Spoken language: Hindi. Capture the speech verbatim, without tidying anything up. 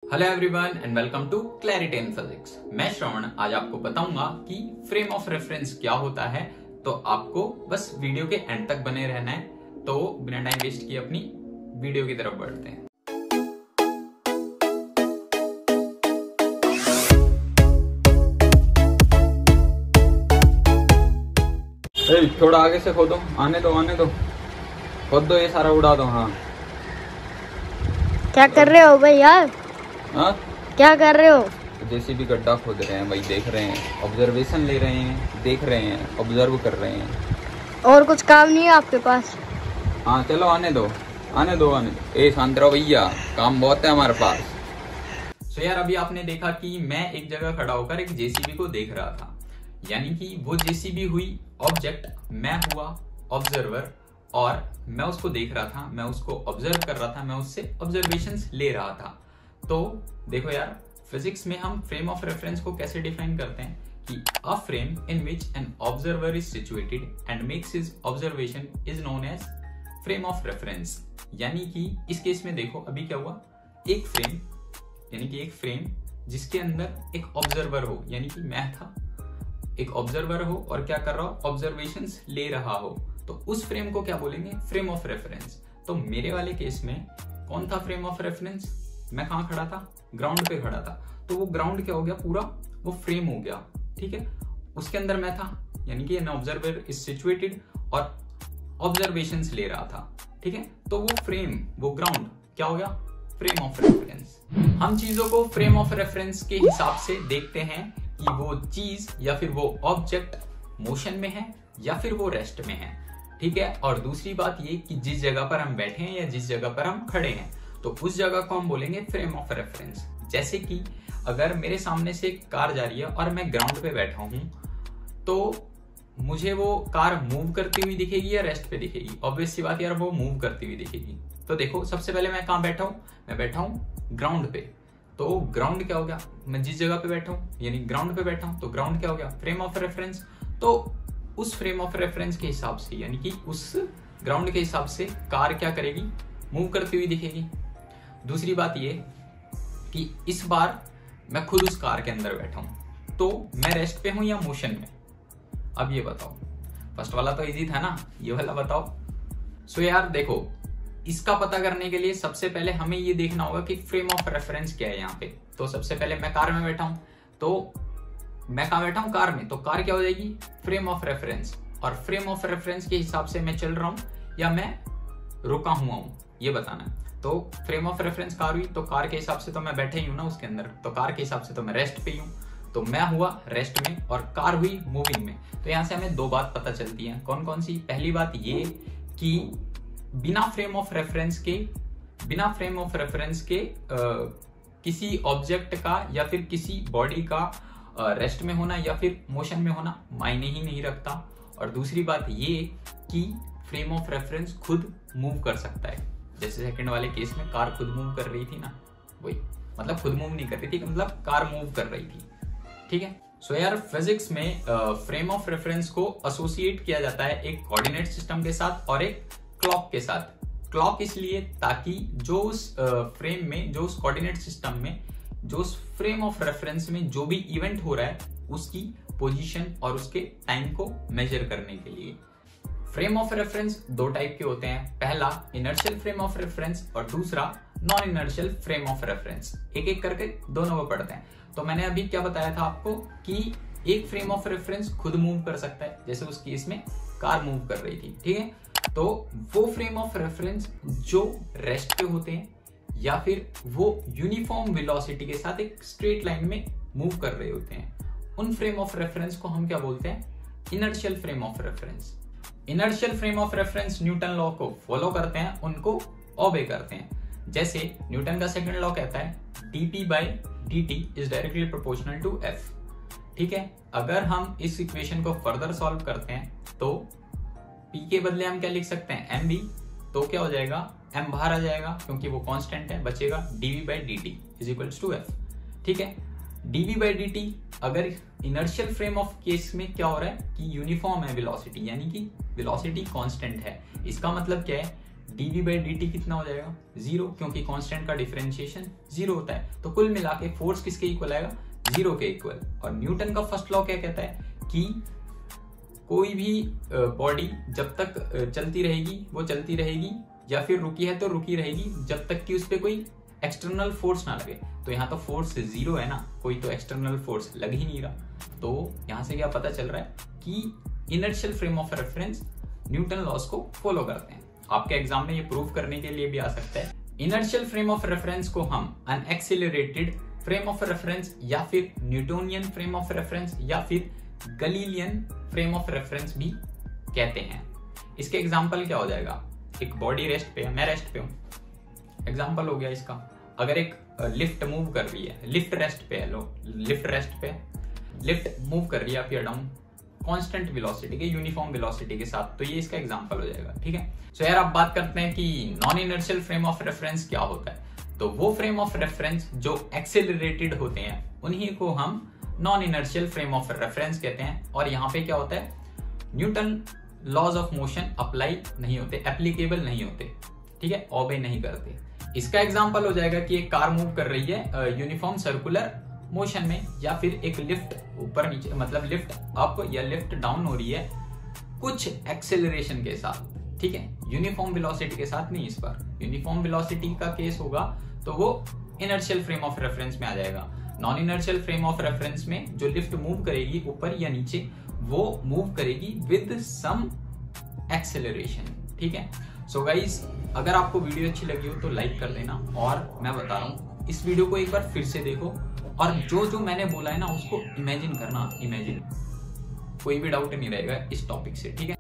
Hello everyone and welcome to clarity in physics. मैं श्रवण आज आपको बताऊंगा कि फ्रेम ऑफ रेफरेंस क्या होता है। तो आपको बस वीडियो के एंड तक बने रहना है। तो बिना टाइम वेस्ट किए अपनी वीडियो की तरफ बढ़ते हैं। ए, थोड़ा आगे से खोदो, आने दो आने दो खोद दो, ये सारा उड़ा दो। हाँ क्या कर रहे हो भाई यार? हाँ क्या कर रहे हो? जैसे भी गड्ढा खोद रहे हैं भाई, देख रहे हैं, ऑब्जर्वेशन ले रहे हैं, देख रहे हैं, ऑब्जर्व कर रहे हैं। और कुछ काम नहीं है आपके पास? हाँ चलो आने दो आने दो आने दो। ए शांत रहो भैया, काम बहुत है हमारे पास। सो यार अभी आपने देखा कि मैं एक जगह खड़ा होकर एक जेसीबी को देख रहा था, यानी कि वो जेसीबी हुई ऑब्जेक्ट, मैं हुआ ऑब्जर्वर और मैं उसको देख रहा था, मैं उसको ऑब्जर्व कर रहा था, मैं उससे ऑब्जर्वेशंस ले रहा था। तो देखो यार, फिजिक्स में हम फ्रेम ऑफ रेफरेंस को कैसे डिफाइन करते हैं कि a frame in which an observer is situated and makes his observation is known as frame of reference. यानी कि इस केस में देखो अभी क्या हुआ, एक फ्रेम यानी कि एक फ्रेम जिसके अंदर एक ऑब्जर्वर हो, यानी कि मैं था, एक ऑब्जर्वर हो और क्या कर रहा हो, ऑब्जर्वेशंस ले रहा हो, तो उस फ्रेम को क्या बोलेंगे, फ्रेम ऑफ रेफरेंस। तो मेरे वाले केस में कौन था फ्रेम ऑफ रेफरेंस? मैं कहां खड़ा था? ग्राउंड पे खड़ा था। तो वो ग्राउंड क्या हो गया, पूरा वो फ्रेम हो गया। ठीक है, उसके अंदर मैं था, यानी कि एन ऑब्जर्वर इज सिचुएटेड और ऑब्जर्वेशंस ले रहा था। ठीक है, तो वो फ्रेम, वो ग्राउंड क्या हो गया, फ्रेम ऑफ रेफरेंस। हम चीजों को फ्रेम ऑफ रेफरेंस के हिसाब से देखते हैं कि वो चीज या फिर वो ऑब्जेक्ट मोशन में है या फिर वो रेस्ट में है। ठीक है, और दूसरी बात ये कि जिस जगह पर हम बैठे हैं या जिस जगह पर हम खड़े हैं, तो उस जगह को हम बोलेंगे फ्रेम ऑफ रेफरेंस। जैसे कि अगर मेरे सामने से एक कार जा रही है और मैं ग्राउंड पे बैठा हूं, तो मुझे वो कार मूव करती हुई दिखेगी या रेस्ट पे दिखेगी? ऑब्वियस सी बात यार, वो मूव करती हुई दिखेगी। तो देखो सबसे पहले मैं कहां बैठा हूं, मैं बैठा हूं ग्राउंड पे। तो ग्राउंड क्या हो गया, मैं जिस जगह पे बैठा हूं यानी ग्राउंड पे बैठा हूं, तो ग्राउंड क्या हो गया, फ्रेम ऑफ रेफरेंस। तो उस फ्रेम ऑफ रेफरेंस के हिसाब से, यानी कि उस ग्राउंड के हिसाब से कार क्या करेगी, मूव करती हुई दिखेगी। दूसरी बात ये कि इस बार मैं खुद उस कार के अंदर बैठा हूं, तो मैं रेस्ट पे हूं या मोशन में? अब ये बताओ, फर्स्ट वाला तो इजी था ना, ये वाला बताओ। सो यार देखो, इसका पता करने के लिए सबसे पहले हमें ये देखना होगा कि फ्रेम ऑफ रेफरेंस क्या है यहाँ पे। तो सबसे पहले मैं कार में बैठा हूं, तो मैं कहां बैठा हूं, कार में, तो कार क्या हो जाएगी, फ्रेम ऑफ रेफरेंस। और फ्रेम ऑफ रेफरेंस के हिसाब से मैं चल रहा हूं या मैं रुका हुआ हूं, ये बताना है। तो फ्रेम ऑफ रेफरेंस कार हुई, तो कार के हिसाब से तो मैं बैठे ही हूं ना उसके अंदर, तो कार के हिसाब से तो मैं रेस्ट पे ही हूं, तो मैं हुआ रेस्ट में और कार हुई मूविंग में। तो यहां से हमें दो बात पता चलती है। कौन कौन सी? पहली बात ये कि बिना फ्रेम ऑफ रेफरेंस के बिना फ्रेम ऑफ रेफरेंस के आ, किसी ऑब्जेक्ट का या फिर किसी बॉडी का रेस्ट में होना या फिर मोशन में होना मायने ही नहीं रखता। और दूसरी बात ये कि फ्रेम ऑफ रेफरेंस खुद मूव कर सकता है। जैसे सेकंड वाले केस में कार खुद मूव कर रही थी ना, वही मतलब खुद मूव नहीं कर रही थी, मतलब कार मूव कर रही थी। ठीक है, सो यार फिजिक्स में फ्रेम ऑफ रेफरेंस को एसोसिएट किया जाता है एक कोऑर्डिनेट सिस्टम के साथ और एक क्लॉक के साथ। क्लॉक इसलिए ताकि जो उस फ्रेम में, जो उस कोऑर्डिनेट सिस्टम में, जो उस फ्रेम ऑफ रेफरेंस में जो भी इवेंट हो रहा है उसकी पोजीशन और उसके टाइम को मेजर करने के लिए। फ्रेम ऑफ रेफरेंस दो टाइप के होते हैं, पहला इनर्शियल फ्रेम ऑफ रेफरेंस और दूसरा non inertial frame of reference. एक एक करके दोनों को पढ़ते हैं। तो मैंने अभी क्या बताया था आपको कि एक फ्रेम ऑफ रेफरेंस खुद मूव कर सकता है, जैसे उस केस में कार मूव कर रही थी। ठीक है, तो वो फ्रेम ऑफ रेफरेंस जो रेस्ट पे होते हैं या फिर वो यूनिफॉर्म वेलोसिटी के साथ एक स्ट्रेट लाइन में मूव कर रहे होते हैं, उन फ्रेम ऑफ रेफरेंस को हम क्या बोलते हैं, inertial frame of reference. Inertial frame of reference Newton law को फॉलो करते हैं, उनको ओबे करते हैं। जैसे न्यूटन का सेकंड लॉ कहता है dp by dt is directly proportional to f। ठीक है, अगर हम इस इक्वेशन को फर्दर सॉल्व करते हैं तो p के बदले हम क्या लिख सकते हैं, mb। तो क्या हो जाएगा, m बाहर आ जाएगा क्योंकि वो कांस्टेंट है, बचेगा dv by dt is equals to f। ठीक है, dv बाई dt अगर इनर्शियल फ्रेम ऑफ केस में क्या हो रहा है कि यूनिफॉर्म है वेलोसिटी, यानी कि वेलोसिटी कांस्टेंट है। इसका मतलब क्या है, डीवी बाई डी टी कितना हो जाएगा, जीरो, क्योंकि कांस्टेंट का डिफरेंशिएशन जीरो होता है। तो कुल मिला के फोर्स किसके इक्वल आएगा, जीरो के इक्वल। और न्यूटन का फर्स्ट लॉ क्या कहता है कि कोई भी बॉडी जब तक चलती रहेगी वो चलती रहेगी, या फिर रुकी है तो रुकी रहेगी जब तक कि उस पर कोई एक्सटर्नल फोर्स ना लगे। तो यहाँ तो फोर्स जीरो है ना, कोई तो एक्सटर्नल फोर्स लग ही नहीं रहा। तो यहाँ से क्या पता चल रहा है कि inertial frame of reference Newton laws को फॉलो करते हैं। आपके एग्जाम में ये प्रूव करने के लिए भी आ सकता है। इनर्शियल फ्रेम ऑफ रेफरेंस को हम अनएक्सिलरेटेड फ्रेम ऑफ रेफरेंस या फिर न्यूटोनियन फ्रेम ऑफ रेफरेंस या फिर गलीलियन फ्रेम ऑफ रेफरेंस भी कहते हैं। इसके एग्जाम्पल क्या हो जाएगा, एक बॉडी रेस्ट पे है, मैं रेस्ट पे हूं, एग्जाम्पल हो गया इसका। अगर एक लिफ्ट मूव कर रही है, लिफ्ट रेस्ट पे है, लो लिफ्ट रेस्ट पे, लिफ्ट मूव कर रही है अप या डाउन कांस्टेंट वेलोसिटी के, यूनिफॉर्म वेलोसिटी के साथ, तो ये इसका एग्जांपल हो जाएगा। ठीक है, सो यार आप बात करते हैं कि non inertial frame of reference क्या होता है। तो वो फ्रेम ऑफ रेफरेंस जो एक्सेलरेटेड होते हैं उन्हीं को हम non inertial frame of reference कहते हैं। और यहाँ पे क्या होता है, Newton laws of motion apply नहीं होते, एप्लीकेबल नहीं होते, ठीक है, ऑबे नहीं करते। इसका एग्जांपल हो जाएगा कि एक कार मूव कर रही है यूनिफॉर्म सर्कुलर मोशन में, या फिर एक लिफ्ट ऊपर नीचे, मतलब लिफ्ट अप या लिफ्ट डाउन हो रही है कुछ एक्सेलरेशन के साथ, ठीक है, यूनिफॉर्म वेलोसिटी के साथ नहीं। इस पर यूनिफॉर्म वेलोसिटी का केस होगा तो वो इनर्शियल फ्रेम ऑफ रेफरेंस में आ जाएगा। Non inertial frame of reference में जो लिफ्ट मूव करेगी ऊपर या नीचे, वो मूव करेगी विद सम एक्सेलरेशन। ठीक है, सो गाइस अगर आपको वीडियो अच्छी लगी हो तो लाइक कर देना, और मैं बता रहा हूँ इस वीडियो को एक बार फिर से देखो, और जो जो मैंने बोला है ना उसको इमेजिन करना, इमेजिन, कोई भी डाउट नहीं रहेगा इस टॉपिक से। ठीक है।